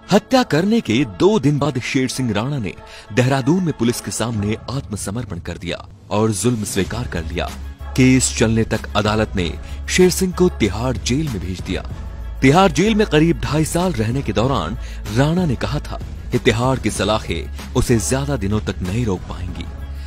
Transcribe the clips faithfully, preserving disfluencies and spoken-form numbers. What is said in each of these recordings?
हत्या करने के दो दिन बाद शेर सिंह राणा ने देहरादून में पुलिस के सामने आत्मसमर्पण कर दिया और जुल्म स्वीकार कर लिया। केस चलने तक अदालत ने शेर सिंह को तिहाड़ जेल में भेज दिया। तिहाड़ जेल में करीब ढाई साल रहने के दौरान राणा ने कहा था कि तिहाड़ की सलाखें उसे ज्यादा दिनों तक नहीं रोक पाएंगी।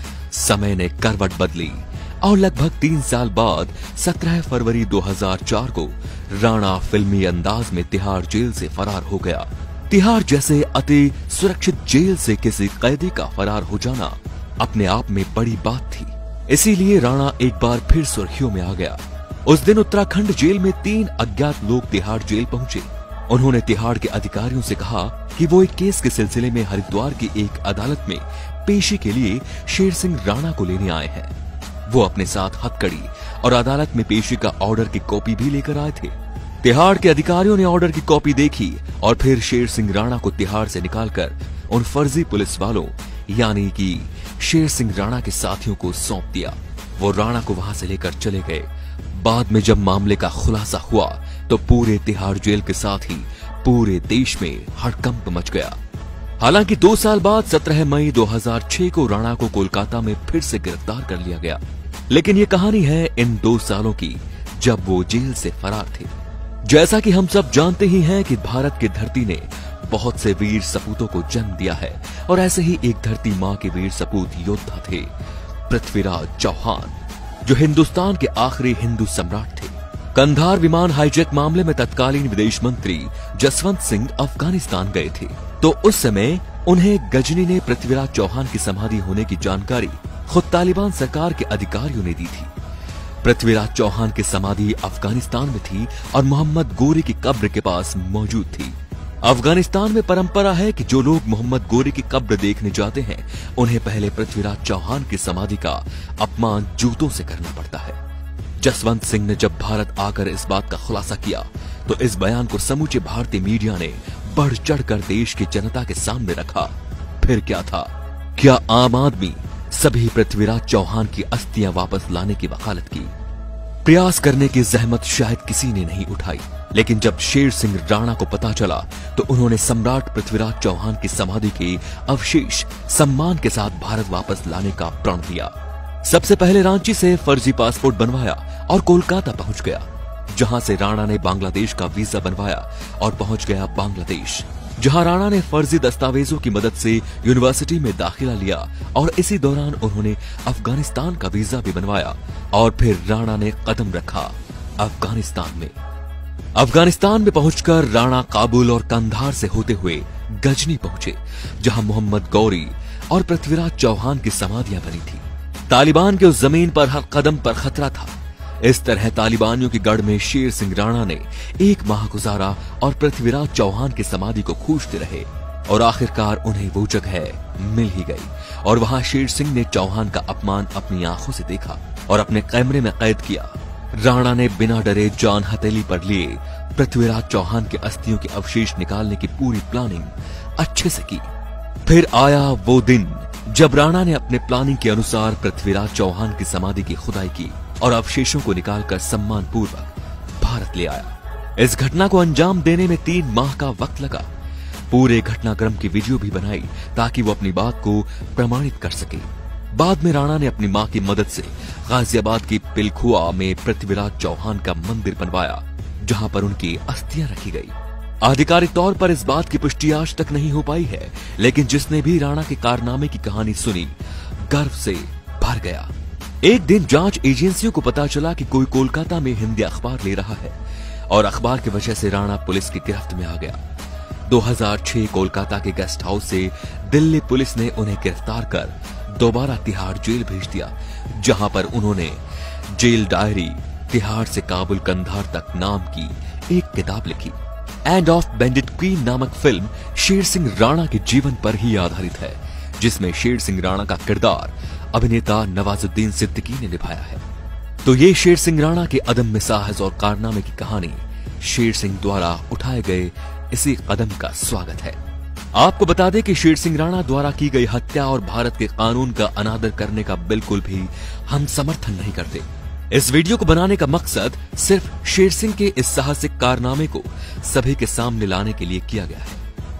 समय ने करवट बदली और लगभग तीन साल बाद सत्रह फरवरी दो हज़ार चार को राणा फिल्मी अंदाज में तिहाड़ जेल से फरार हो गया। तिहाड़ जैसे अति सुरक्षित जेल से किसी कैदी का फरार हो जाना अपने आप में बड़ी बात थी, इसीलिए राणा एक बार फिर सुर्खियों में आ गया। उस दिन उत्तराखंड जेल में तीन अज्ञात लोग तिहाड़ जेल पहुंचे। उन्होंने तिहाड़ के अधिकारियों से कहा कि वो एक केस के सिलसिले में हरिद्वार की एक अदालत में पेशी के लिए शेर सिंह राणा को लेने आए हैं। वो अपने साथ हथकड़ी और अदालत में पेशी का ऑर्डर की कॉपी भी लेकर आए थे। तिहाड़ के अधिकारियों ने ऑर्डर की कॉपी देखी और फिर शेर सिंह राणा को तिहाड़ से निकालकर उन फर्जी पुलिस वालों यानी कि शेर सिंह राणा के साथियों को सौंप दिया। वो राणा को वहां से लेकर चले गए। बाद में जब मामले का खुलासा हुआ तो पूरे तिहाड़ जेल के साथ ही पूरे देश में हड़कंप मच गया। हालांकि दो साल बाद सत्रह मई दो हज़ार छह को राणा को कोलकाता में फिर से गिरफ्तार कर लिया गया, लेकिन ये कहानी है इन दो सालों की जब वो जेल से फरार थे। जैसा कि हम सब जानते ही हैं कि भारत की धरती ने बहुत से वीर सपूतों को जन्म दिया है और ऐसे ही एक धरती माँ के वीर सपूत योद्धा थे पृथ्वीराज चौहान, जो हिंदुस्तान के आखिरी हिंदू सम्राट थे। कंधार विमान हाईजैक मामले में तत्कालीन विदेश मंत्री जसवंत सिंह अफगानिस्तान गए थे, तो उस समय उन्हें गजनी ने पृथ्वीराज चौहान की समाधि होने की जानकारी खुद तालिबान सरकार के अधिकारियों ने दी थी। पृथ्वीराज चौहान की समाधि अफगानिस्तान में थी और मोहम्मद गोरी की कब्र के पास मौजूद थी। अफगानिस्तान में परंपरा है कि जो लोग मोहम्मद गोरी की कब्र देखने जाते हैं उन्हें पहले पृथ्वीराज चौहान की समाधि का अपमान जूतों से करना पड़ता है। जसवंत सिंह ने जब भारत आकर इस बात का खुलासा किया तो इस बयान को समूचे भारतीय मीडिया ने बढ़ चढ़कर देश की जनता के सामने रखा। फिर क्या था? क्या आम आदमी सभी पृथ्वीराज चौहान की अस्थियां वापस लाने की वकालत की? प्रयास करने की जहमत शायद किसी ने नहीं उठाई, लेकिन जब शेर सिंह राणा को पता चला तो उन्होंने सम्राट पृथ्वीराज चौहान की समाधि के अवशेष सम्मान के साथ भारत वापस लाने का प्रण लिया। सबसे पहले रांची से फर्जी पासपोर्ट बनवाया और कोलकाता पहुंच गया, जहां से राणा ने बांग्लादेश का वीजा बनवाया और पहुंच गया बांग्लादेश, जहां राणा ने फर्जी दस्तावेजों की मदद से यूनिवर्सिटी में दाखिला लिया और इसी दौरान उन्होंने अफगानिस्तान का वीजा भी बनवाया और फिर राणा ने कदम रखा अफगानिस्तान में। अफगानिस्तान में पहुंचकर राणा काबुल और कंधार से होते हुए गजनी पहुंचे, जहां मोहम्मद गौरी और पृथ्वीराज चौहान की समाधियां बनी थी। तालिबान के उस जमीन पर हर कदम पर खतरा था। इस तरह तालिबानियों की गढ़ में शेर सिंह राणा ने एक माह गुजारा और पृथ्वीराज चौहान की समाधि को खोजते रहे और आखिरकार उन्हें वो जगह मिल ही गई और वहां शेर सिंह ने चौहान का अपमान अपनी आंखों से देखा और अपने कैमरे में कैद किया। राणा ने बिना डरे जान हथेली पर लिए पृथ्वीराज चौहान के अस्थियों के अवशेष निकालने की पूरी प्लानिंग अच्छे से की। फिर आया वो दिन जब राणा ने अपने प्लानिंग के अनुसार पृथ्वीराज चौहान की समाधि की खुदाई की और अवशेषों को निकालकर सम्मान पूर्वक भारत ले आया। इस घटना को अंजाम देने में तीन माह का वक्त लगा। पूरे घटनाक्रम की वीडियो भी बनाई ताकि वो अपनी बात को प्रमाणित कर सके। बाद में राणा ने अपनी मां की मदद से गाजियाबाद की पिलखुआ में पृथ्वीराज चौहान का मंदिर बनवाया, जहां पर उनकी अस्थियां रखी गई। आधिकारिक तौर पर इस बात की पुष्टि आज तक नहीं हो पाई है, लेकिन जिसने भी राणा के कारनामे की कहानी सुनी गर्व से भर गया। एक दिन जांच एजेंसियों को पता चला कि कोई कोलकाता में हिंदी अखबार ले रहा है और अखबार की वजह से राणा पुलिस की गिरफ्त में आ गया। दो हज़ार छह कोलकाता के गेस्ट हाउस से दिल्ली पुलिस ने उन्हें गिरफ्तार कर दोबारा तिहाड़ जेल भेज दिया, जहां पर उन्होंने जेल डायरी तिहाड़ से काबुल कंधार तक नाम की एक किताब लिखी। एंड ऑफ बेंडिट क्वीन नामक फिल्म शेर सिंह राणा के जीवन पर ही आधारित है, जिसमें शेर सिंह राणा का किरदार अभिनेता नवाजुद्दीन सिद्दीकी ने निभाया है। तो ये शेर सिंह राणा के अदम्य साहस और कारनामे की कहानी शेर सिंह द्वारा उठाए गए इसी कदम का स्वागत है। आपको बता दें कि शेर सिंह राणा द्वारा की गई हत्या और भारत के कानून का अनादर करने का बिल्कुल भी हम समर्थन नहीं करते। इस वीडियो को बनाने का मकसद सिर्फ शेर सिंह के इस साहसिक कारनामे को सभी के सामने लाने के लिए किया गया है।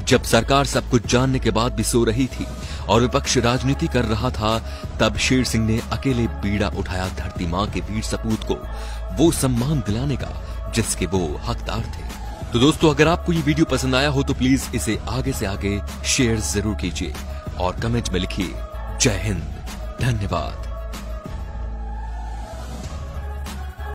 जब सरकार सब कुछ जानने के बाद भी सो रही थी और विपक्ष राजनीति कर रहा था, तब शेर सिंह ने अकेले बीड़ा उठाया धरती मां के वीर सपूत को वो सम्मान दिलाने का जिसके वो हकदार थे। तो दोस्तों, अगर आपको ये वीडियो पसंद आया हो तो प्लीज इसे आगे से आगे शेयर जरूर कीजिए और कमेंट में लिखिए जय हिंद, धन्यवाद।